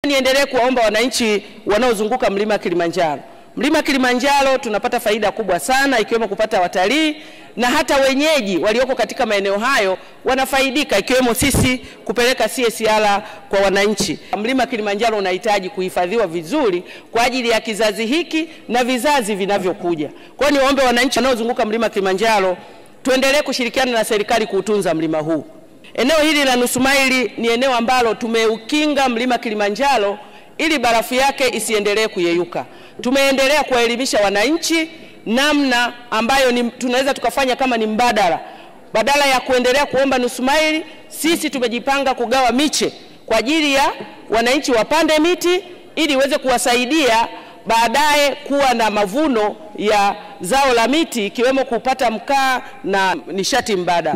Niendelee kuwaomba wananchi wanaozunguka mlima Kilimanjaro. Mlima Kilimanjaro tunapata faida kubwa sana, ikiwemo kupata watalii, na hata wenyeji walioko katika maeneo hayo wanafaidika, ikiwemo sisi kupeleka CSR kwa wananchi. Mlima Kilimanjaro unahitaji kuhifadhiwa vizuri kwa ajili ya kizazi hiki na vizazi vinavyokuja. Kwa hiyo niwaombe wananchi wanaozunguka mlima Kilimanjaro tuendelee kushirikiana na serikali kuutunza mlima huu. Eneo hili la nusu maili ni eneo ambalo tumeukinga mlima Kilimanjaro ili barafu yake isiendelee kuyeyuka. Tumeendelea kuwaelimisha wananchi namna ambayo tunaweza tukafanya kama ni mbadala. Badala ya kuendelea kuomba nusu maili, sisi tumejipanga kugawa miche kwa ajili ya wananchi wapande miti ili iweze kuwasaidia baadaye kuwa na mavuno ya zao la miti, ikiwemo kupata mkaa na nishati mbadala.